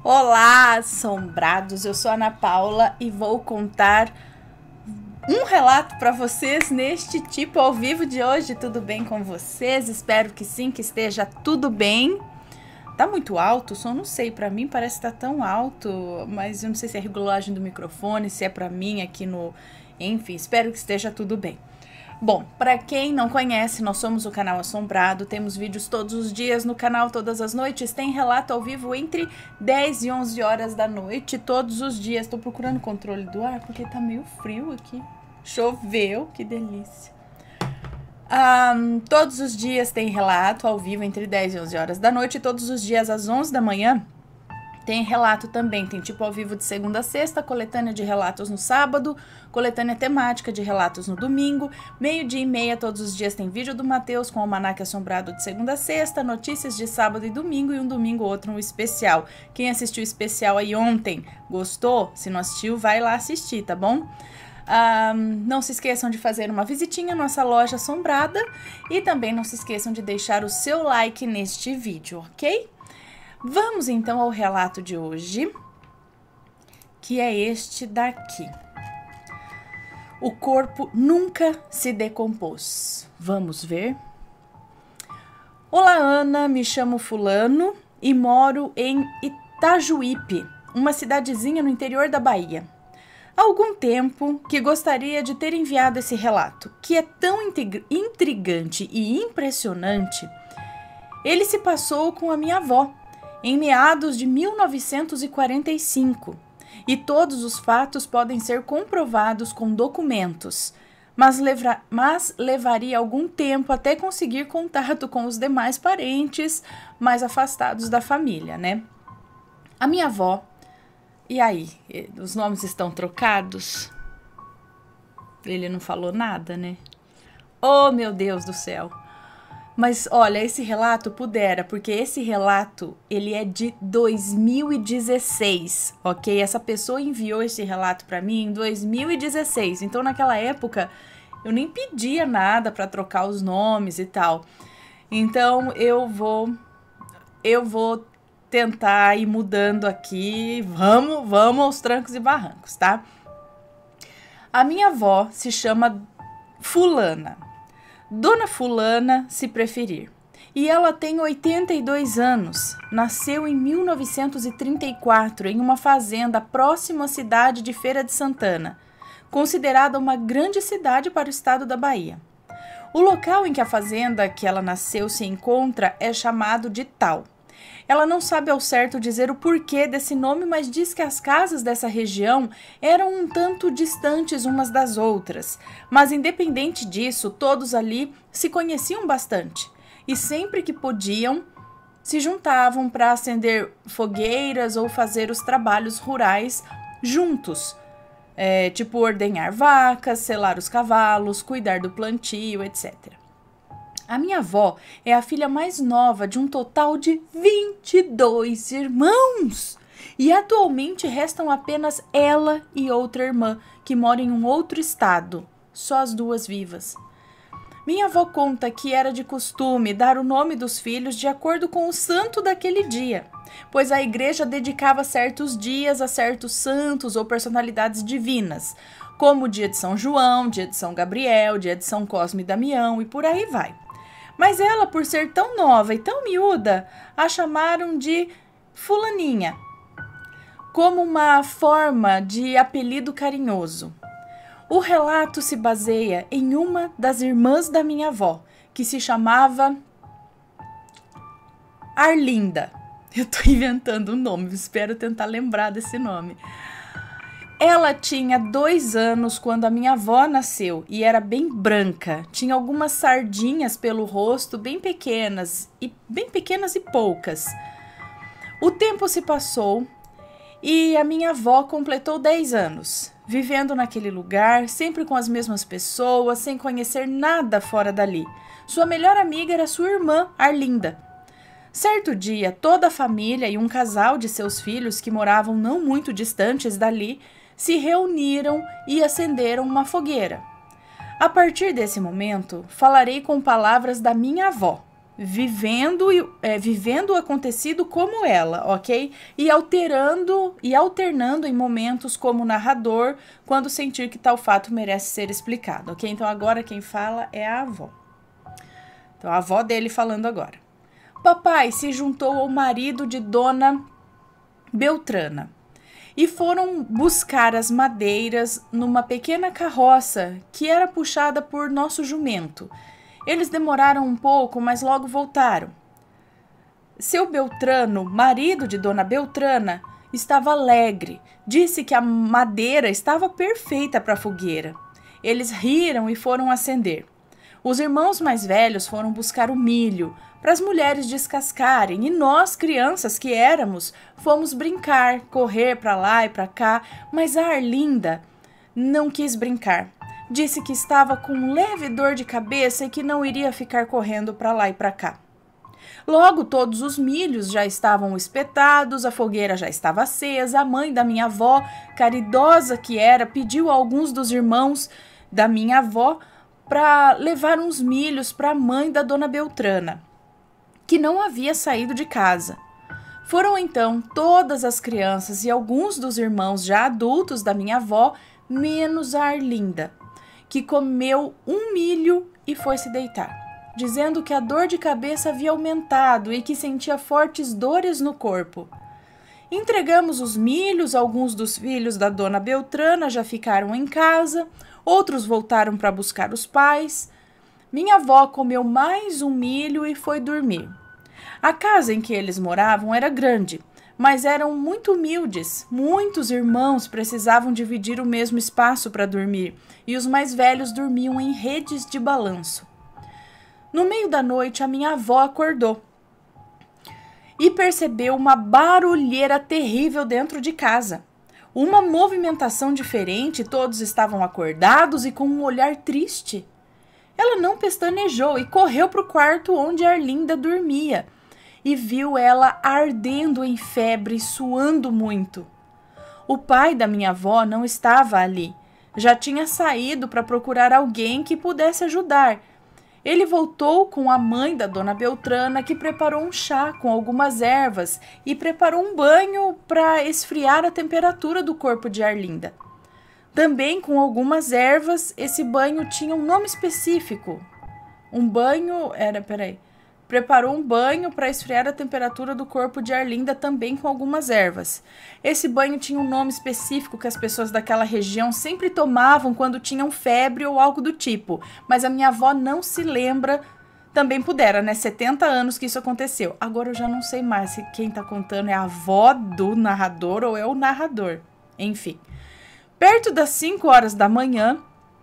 Olá, assombrados! Eu sou a Ana Paula e vou contar um relato para vocês neste tipo ao vivo de hoje. Tudo bem com vocês? Espero que sim, que esteja tudo bem. Tá muito alto o som? Não sei, para mim parece que tá tão alto, mas eu não sei se é a regulagem do microfone, se é para mim aqui no... Enfim, espero que esteja tudo bem. Bom, para quem não conhece, nós somos o canal Assombrado, temos vídeos todos os dias no canal, todas as noites, tem relato ao vivo entre 10 e 11 horas da noite, todos os dias. Tô procurando o controle do ar porque tá meio frio aqui, choveu, que delícia. Todos os dias tem relato ao vivo entre 10 e 11 horas da noite, e todos os dias às 11 da manhã tem relato também, tem tipo ao vivo de segunda a sexta, coletânea de relatos no sábado, coletânea temática de relatos no domingo, 12:30 todos os dias tem vídeo do Matheus com o Almanaque Assombrado de segunda a sexta, notícias de sábado e domingo, e um domingo outro um especial. Quem assistiu o especial aí ontem, gostou? Se não assistiu, vai lá assistir, tá bom? Não se esqueçam de fazer uma visitinha na nossa loja assombrada e também não se esqueçam de deixar o seu like neste vídeo, ok? Vamos então ao relato de hoje, que é este daqui. O corpo nunca se decompôs. Vamos ver? Olá, Ana, me chamo Fulano e moro em Itajuípe, uma cidadezinha no interior da Bahia. Há algum tempo que gostaria de ter enviado esse relato, que é tão intrigante e impressionante. Ele se passou com a minha avó, em meados de 1945, e todos os fatos podem ser comprovados com documentos, mas levaria algum tempo até conseguir contato com os demais parentes mais afastados da família, né? A minha avó, e aí, os nomes estão trocados? Ele não falou nada, né? Oh, meu Deus do céu! Mas olha, esse relato pudera, porque esse relato, ele é de 2016, ok? Essa pessoa enviou esse relato para mim em 2016, então naquela época eu nem pedia nada para trocar os nomes e tal. Então eu vou tentar ir mudando aqui, vamos aos trancos e barrancos, tá? A minha avó se chama Fulana. Dona Fulana, se preferir. E ela tem 82 anos. Nasceu em 1934 em uma fazenda próxima à cidade de Feira de Santana, considerada uma grande cidade para o estado da Bahia. O local em que a fazenda que ela nasceu se encontra é chamado de Tal. Ela não sabe ao certo dizer o porquê desse nome, mas diz que as casas dessa região eram um tanto distantes umas das outras. Mas independente disso, todos ali se conheciam bastante. E sempre que podiam, se juntavam para acender fogueiras ou fazer os trabalhos rurais juntos. Tipo ordenhar vacas, selar os cavalos, cuidar do plantio, etc. A minha avó é a filha mais nova de um total de 22 irmãos. E atualmente restam apenas ela e outra irmã, que mora em um outro estado. Só as duas vivas. Minha avó conta que era de costume dar o nome dos filhos de acordo com o santo daquele dia, pois a igreja dedicava certos dias a certos santos ou personalidades divinas, como o dia de São João, dia de São Gabriel, dia de São Cosme e Damião e por aí vai. Mas ela, por ser tão nova e tão miúda, a chamaram de Fulaninha, como uma forma de apelido carinhoso. O relato se baseia em uma das irmãs da minha avó, que se chamava Arlinda. Eu tô inventando um nome, espero tentar lembrar desse nome. Ela tinha 2 anos quando a minha avó nasceu e era bem branca. Tinha algumas sardinhas pelo rosto, bem pequenas e poucas. O tempo se passou e a minha avó completou 10 anos, vivendo naquele lugar, sempre com as mesmas pessoas, sem conhecer nada fora dali. Sua melhor amiga era sua irmã, Arlinda. Certo dia, toda a família e um casal de seus filhos que moravam não muito distantes dali se reuniram e acenderam uma fogueira. A partir desse momento, falarei com palavras da minha avó, vivendo o acontecido como ela, ok? E alternando em momentos como narrador, quando sentir que tal fato merece ser explicado, ok? Então agora quem fala é a avó. Então a avó dele falando agora. Papai se juntou ao marido de Dona Beltrana e foram buscar as madeiras numa pequena carroça que era puxada por nosso jumento. Eles demoraram um pouco, mas logo voltaram. Seu Beltrano, marido de Dona Beltrana, estava alegre. Disse que a madeira estava perfeita para a fogueira. Eles riram e foram acender. Os irmãos mais velhos foram buscar o milho para as mulheres descascarem e nós, crianças que éramos, fomos brincar, correr para lá e para cá, mas a Arlinda não quis brincar. Disse que estava com leve dor de cabeça e que não iria ficar correndo para lá e para cá. Logo, todos os milhos já estavam espetados, a fogueira já estava acesa. A mãe da minha avó, caridosa que era, pediu a alguns dos irmãos da minha avó para levar uns milhos para a mãe da Dona Beltrana, que não havia saído de casa. Foram então todas as crianças e alguns dos irmãos já adultos da minha avó, menos a Arlinda, que comeu um milho e foi se deitar, dizendo que a dor de cabeça havia aumentado e que sentia fortes dores no corpo. Entregamos os milhos, alguns dos filhos da Dona Beltrana já ficaram em casa, outros voltaram para buscar os pais. Minha avó comeu mais um milho e foi dormir. A casa em que eles moravam era grande, mas eram muito humildes. Muitos irmãos precisavam dividir o mesmo espaço para dormir, e os mais velhos dormiam em redes de balanço. No meio da noite, a minha avó acordou e percebeu uma barulheira terrível dentro de casa. Uma movimentação diferente, todos estavam acordados e com um olhar triste. Ela não pestanejou e correu para o quarto onde Arlinda dormia e viu ela ardendo em febre e suando muito. O pai da minha avó não estava ali. Já tinha saído para procurar alguém que pudesse ajudar. Ele voltou com a mãe da Dona Beltrana, que preparou um chá com algumas ervas e preparou um banho para esfriar a temperatura do corpo de Arlinda. Também com algumas ervas, esse banho tinha um nome específico. Preparou um banho para esfriar a temperatura do corpo de Arlinda, também com algumas ervas. Esse banho tinha um nome específico que as pessoas daquela região sempre tomavam quando tinham febre ou algo do tipo, mas a minha avó não se lembra. Também pudera, né? 70 anos que isso aconteceu. Agora eu já não sei mais se quem tá contando é a avó do narrador ou é o narrador. Enfim. Perto das 5 horas da manhã,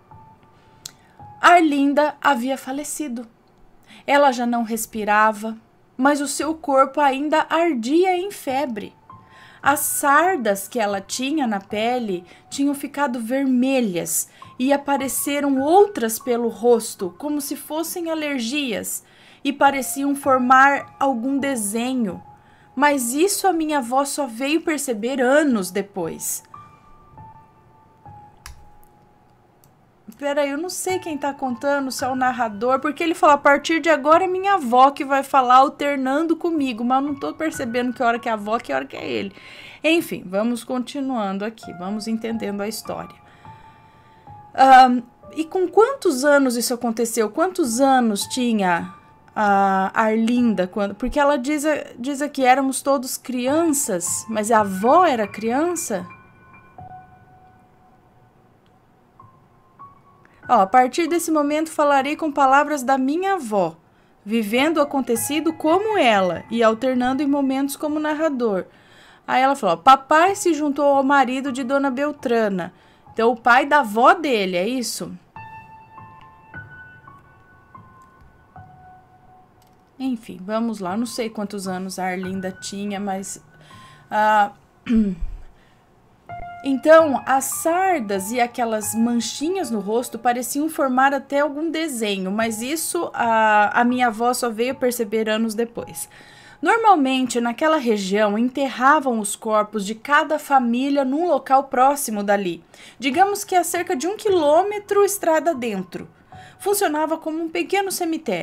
Arlinda havia falecido. Ela já não respirava, mas o seu corpo ainda ardia em febre. As sardas que ela tinha na pele tinham ficado vermelhas e apareceram outras pelo rosto, como se fossem alergias, e pareciam formar algum desenho. Mas isso a minha avó só veio perceber anos depois. Peraí, eu não sei quem tá contando, se é o narrador, porque ele falou, a partir de agora é minha avó que vai falar alternando comigo, mas eu não tô percebendo que hora que é a avó, que hora que é ele. Enfim, vamos continuando aqui, vamos entendendo a história. E com quantos anos isso aconteceu? Quantos anos tinha a Arlinda? Porque ela diz que éramos todos crianças, mas a avó era criança? A partir desse momento falarei com palavras da minha avó, vivendo o acontecido como ela e alternando em momentos como narrador. Aí ela falou, papai se juntou ao marido de Dona Beltrana. Então o pai da avó dele, é isso? Enfim, vamos lá. Eu não sei quantos anos a Arlinda tinha, mas... Então, as sardas e aquelas manchinhas no rosto pareciam formar até algum desenho, mas isso a minha avó só veio perceber anos depois. Normalmente, naquela região, enterravam os corpos de cada família num local próximo dali. Digamos que a cerca de 1 quilômetro estrada dentro. Funcionava como um pequeno cemitério.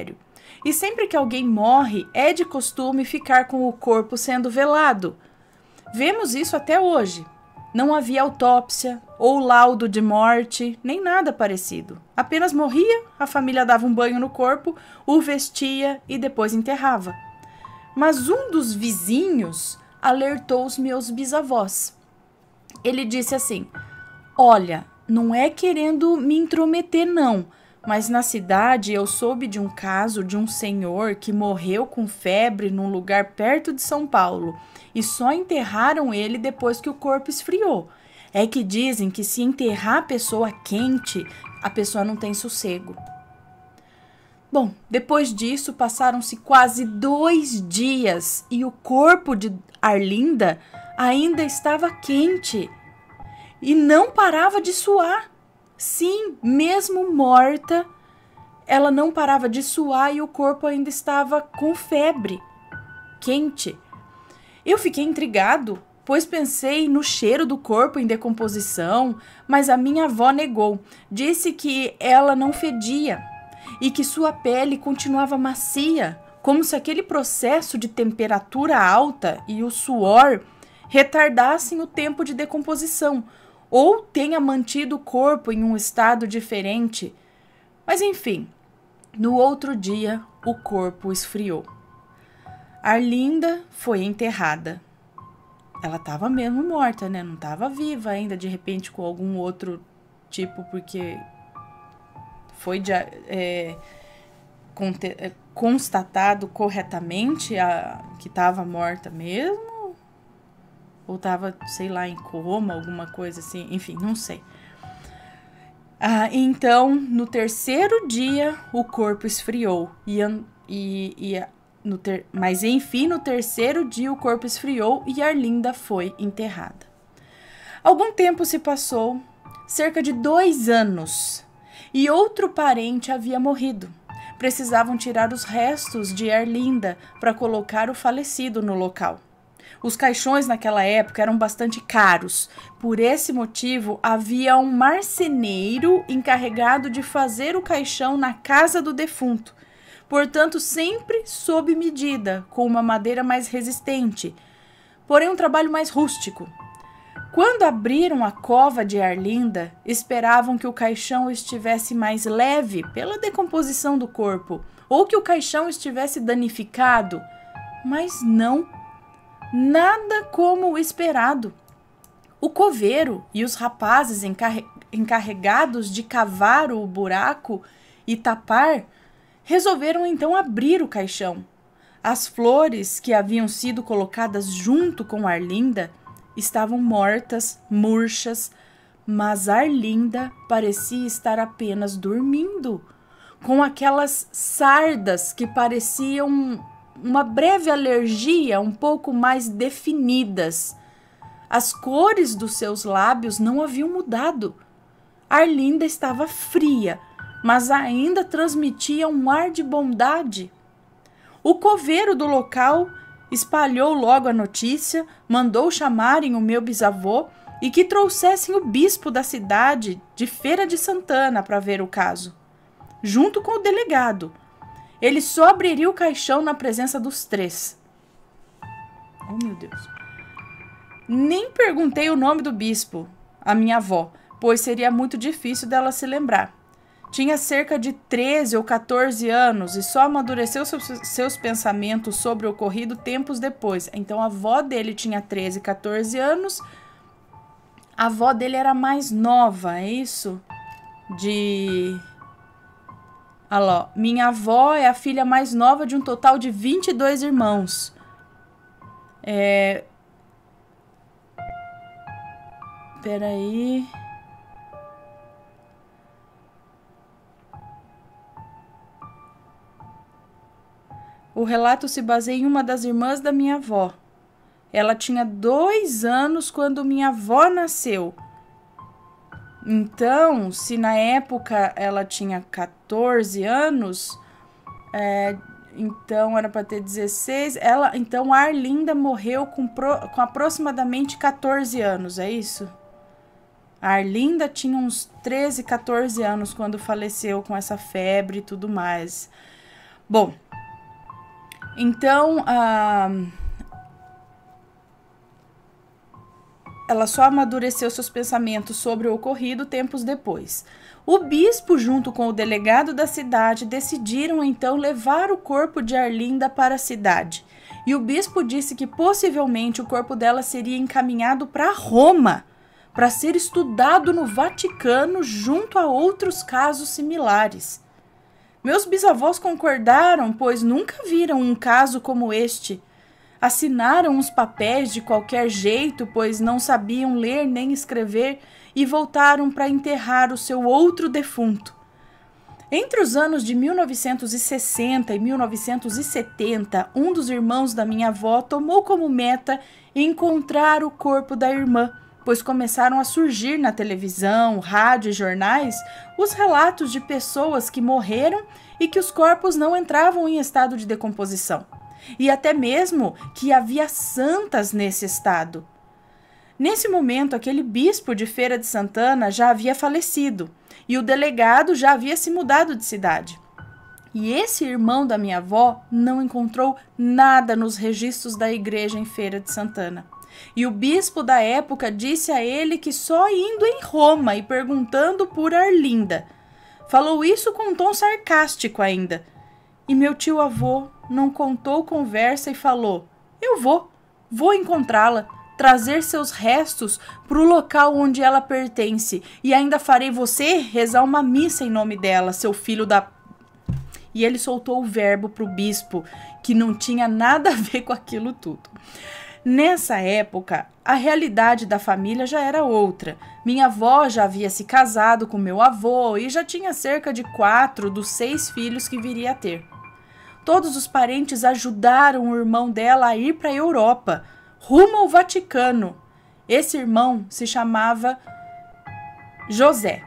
E sempre que alguém morre, é de costume ficar com o corpo sendo velado. Vemos isso até hoje. Não havia autópsia ou laudo de morte, nem nada parecido. Apenas morria, a família dava um banho no corpo, o vestia e depois enterrava. Mas um dos vizinhos alertou os meus bisavós. Ele disse assim: olha, não é querendo me intrometer não, mas na cidade eu soube de um caso de um senhor que morreu com febre num lugar perto de São Paulo e só enterraram ele depois que o corpo esfriou. É que dizem que se enterrar a pessoa quente, a pessoa não tem sossego. Bom, depois disso passaram-se quase 2 dias e o corpo de Arlinda ainda estava quente e não parava de suar. Sim, mesmo morta, ela não parava de suar e o corpo ainda estava com febre, quente. Eu fiquei intrigado, pois pensei no cheiro do corpo em decomposição, mas a minha avó negou. Disse que ela não fedia e que sua pele continuava macia, como se aquele processo de temperatura alta e o suor retardassem o tempo de decomposição, ou tenha mantido o corpo em um estado diferente. Mas enfim, no outro dia o corpo esfriou. Arlinda foi enterrada. Ela estava mesmo morta, né? Não estava viva ainda, de repente com algum outro tipo, porque foi constatado corretamente que estava morta mesmo. Ou estava, sei lá, em coma, alguma coisa assim. Enfim, não sei. Então, no terceiro dia, o corpo esfriou. Mas, enfim, no terceiro dia, o corpo esfriou e Arlinda foi enterrada. Algum tempo se passou, cerca de 2 anos, e outro parente havia morrido. Precisavam tirar os restos de Arlinda para colocar o falecido no local. Os caixões naquela época eram bastante caros. Por esse motivo, havia um marceneiro encarregado de fazer o caixão na casa do defunto. Portanto, sempre sob medida, com uma madeira mais resistente, porém um trabalho mais rústico. Quando abriram a cova de Arlinda, esperavam que o caixão estivesse mais leve pela decomposição do corpo, ou que o caixão estivesse danificado, mas não. Nada como o esperado. O coveiro e os rapazes encarregados de cavar o buraco e tapar resolveram então abrir o caixão. As flores que haviam sido colocadas junto com Arlinda estavam mortas, murchas, mas Arlinda parecia estar apenas dormindo, com aquelas sardas que pareciam uma breve alergia um pouco mais definidas. As cores dos seus lábios não haviam mudado. Arlinda estava fria, mas ainda transmitia um ar de bondade. O coveiro do local espalhou logo a notícia, mandou chamarem o meu bisavô e que trouxessem o bispo da cidade de Feira de Santana para ver o caso, junto com o delegado. Ele só abriria o caixão na presença dos 3. Oh, meu Deus. Nem perguntei o nome do bispo, a minha avó, pois seria muito difícil dela se lembrar. Tinha cerca de 13 ou 14 anos e só amadureceu seus pensamentos sobre o ocorrido tempos depois. Então, a avó dele tinha 13, 14 anos. A avó dele era mais nova, é isso? Alô, minha avó é a filha mais nova de um total de 22 irmãos. Peraí. O relato se baseia em uma das irmãs da minha avó. Ela tinha 2 anos quando minha avó nasceu. Então, se na época ela tinha 14 anos, então era para ter 16. Então, a Arlinda morreu com aproximadamente 14 anos, é isso? A Arlinda tinha uns 13, 14 anos quando faleceu com essa febre e tudo mais. Bom, então ela só amadureceu seus pensamentos sobre o ocorrido tempos depois. O bispo, junto com o delegado da cidade, decidiram então levar o corpo de Arlinda para a cidade. E o bispo disse que possivelmente o corpo dela seria encaminhado para Roma, para ser estudado no Vaticano junto a outros casos similares. Meus bisavós concordaram, pois nunca viram um caso como este. Assinaram os papéis de qualquer jeito, pois não sabiam ler nem escrever, e voltaram para enterrar o seu outro defunto. Entre os anos de 1960 e 1970, um dos irmãos da minha avó tomou como meta encontrar o corpo da irmã, pois começaram a surgir na televisão, rádio e jornais os relatos de pessoas que morreram e que os corpos não entravam em estado de decomposição. E até mesmo que havia santas nesse estado. Nesse momento, aquele bispo de Feira de Santana já havia falecido e o delegado já havia se mudado de cidade. E esse irmão da minha avó não encontrou nada nos registros da igreja em Feira de Santana. E o bispo da época disse a ele que só indo em Roma e perguntando por Arlinda. Falou isso com um tom sarcástico ainda. E meu tio-avô não contou conversa e falou: eu vou encontrá-la, trazer seus restos para o local onde ela pertence e ainda farei você rezar uma missa em nome dela, seu filho da... E ele soltou o verbo para o bispo, que não tinha nada a ver com aquilo tudo. Nessa época, a realidade da família já era outra. Minha avó já havia se casado com meu avô e já tinha cerca de 4 dos 6 filhos que viria a ter. Todos os parentes ajudaram o irmão dela a ir para a Europa, rumo ao Vaticano. Esse irmão se chamava José.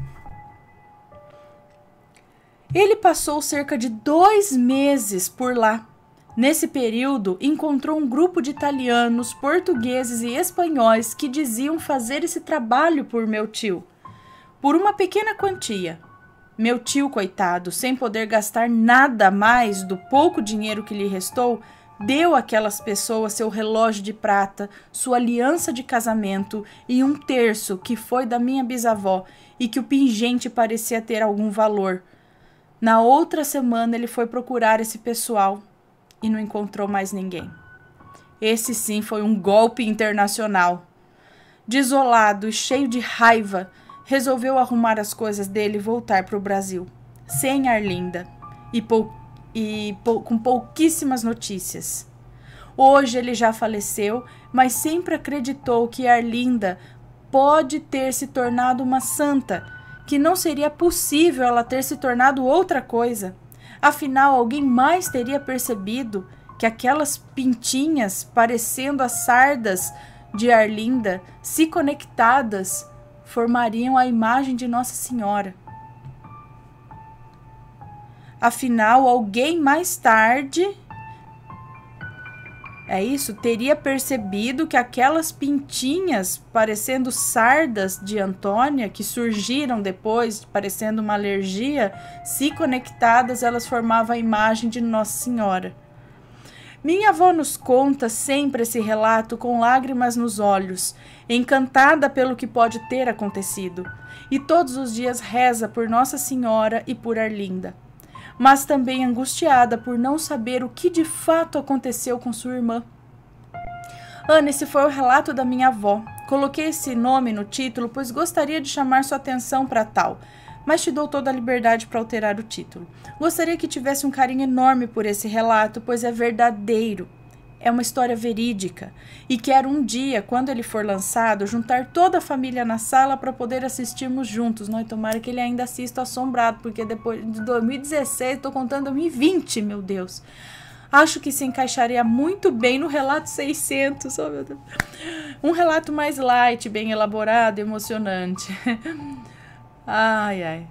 Ele passou cerca de 2 meses por lá. Nesse período, encontrou um grupo de italianos, portugueses e espanhóis que diziam fazer esse trabalho por meu tio, por uma pequena quantia. Meu tio, coitado, sem poder gastar nada mais do pouco dinheiro que lhe restou, deu àquelas pessoas seu relógio de prata, sua aliança de casamento e 1/3 que foi da minha bisavó e que o pingente parecia ter algum valor. Na outra semana ele foi procurar esse pessoal e não encontrou mais ninguém. Esse sim foi um golpe internacional. Desolado e cheio de raiva, resolveu arrumar as coisas dele e voltar para o Brasil, sem Arlinda com pouquíssimas notícias. Hoje ele já faleceu, mas sempre acreditou que Arlinda pode ter se tornado uma santa, que não seria possível ela ter se tornado outra coisa. Afinal, alguém mais teria percebido que aquelas pintinhas, parecendo as sardas de Arlinda, se conectadas, formariam a imagem de Nossa Senhora. Afinal, alguém mais tarde, teria percebido que aquelas pintinhas, parecendo sardas de Antônia, que surgiram depois, parecendo uma alergia, se conectadas, elas formavam a imagem de Nossa Senhora. Minha avó nos conta sempre esse relato com lágrimas nos olhos, encantada pelo que pode ter acontecido, e todos os dias reza por Nossa Senhora e por Arlinda, mas também angustiada por não saber o que de fato aconteceu com sua irmã. Ana, esse foi o relato da minha avó. Coloquei esse nome no título, pois gostaria de chamar sua atenção para tal, mas te dou toda a liberdade para alterar o título. Gostaria que tivesse um carinho enorme por esse relato, pois é verdadeiro. É uma história verídica. E quero um dia, quando ele for lançado, juntar toda a família na sala para poder assistirmos juntos. Não, tomara que ele ainda assista assombrado, porque depois de 2016, estou contando 2020, meu Deus. Acho que se encaixaria muito bem no relato 600. Oh, meu Deus. Um relato mais light, bem elaborado, emocionante. Ai, ai.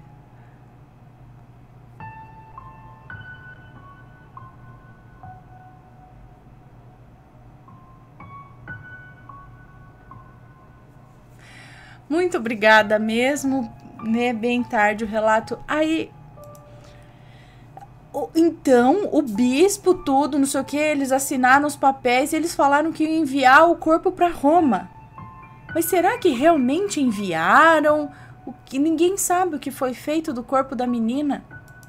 Muito obrigada mesmo, né? Bem tarde o relato. Aí, Então, o bispo, tudo, não sei o que, eles assinaram os papéis e eles falaram que iam enviar o corpo para Roma. Mas será que realmente enviaram? Ninguém sabe o que foi feito do corpo da menina.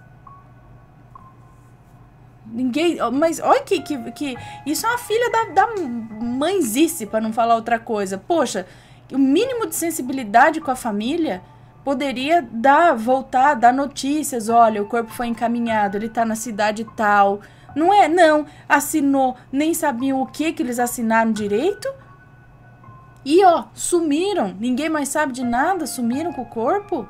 Ninguém. Mas olha que isso é uma filha da mãezice, para não falar outra coisa. Poxa, o mínimo de sensibilidade com a família poderia voltar, dar notícias. Olha, o corpo foi encaminhado, ele tá na cidade tal. Não é? Não. Assinou, nem sabiam o que eles assinaram direito. E ó, sumiram. Ninguém mais sabe de nada, sumiram com o corpo.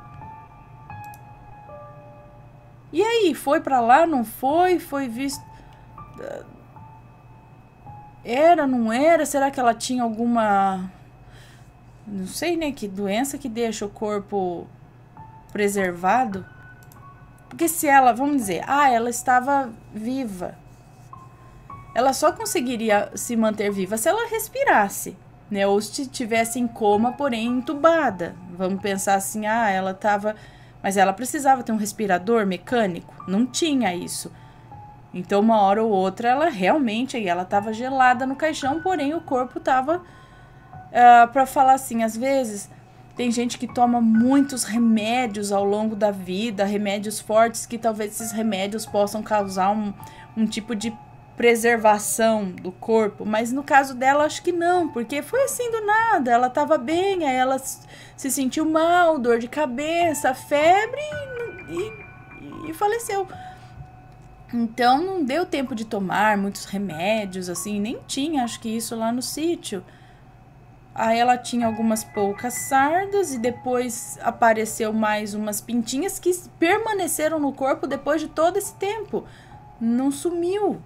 E aí, foi pra lá, não foi? Foi visto... Era, não era? Será que ela tinha alguma... Não sei, né? Que doença que deixa o corpo preservado? Porque se ela, vamos dizer, ela estava viva. Ela só conseguiria se manter viva se ela respirasse, né? Ou se estivesse em coma, porém entubada. Vamos pensar assim, ela estava... Mas ela precisava ter um respirador mecânico? Não tinha isso. Então, uma hora ou outra, ela realmente... Ela estava gelada no caixão, porém o corpo estava... para falar assim, às vezes... Tem gente que toma muitos remédios ao longo da vida, remédios fortes, que talvez esses remédios possam causar um tipo de preservação do corpo. Mas no caso dela, acho que não, porque foi assim do nada. Ela estava bem, aí ela se sentiu mal, dor de cabeça, febre e faleceu. Então não deu tempo de tomar muitos remédios, assim, nem tinha, acho que isso lá no sítio. Aí ela tinha algumas poucas sardas e depois apareceu mais umas pintinhas que permaneceram no corpo depois de todo esse tempo. Não sumiu.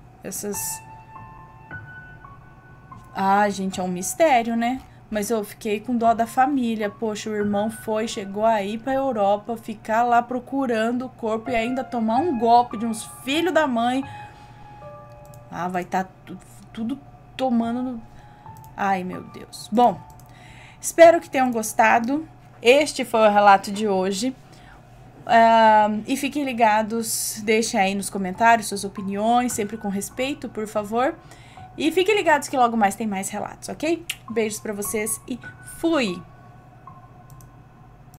Gente, é um mistério, né? Mas eu fiquei com dó da família. Poxa, o irmão chegou aí pra Europa, ficar lá procurando o corpo e ainda tomar um golpe de uns filhos da mãe. Vai estar tudo tomando... Ai, meu Deus. Bom, espero que tenham gostado. Este foi o relato de hoje. E fiquem ligados, deixem aí nos comentários suas opiniões, sempre com respeito, por favor. E fiquem ligados que logo mais tem mais relatos, ok? Beijos pra vocês e fui!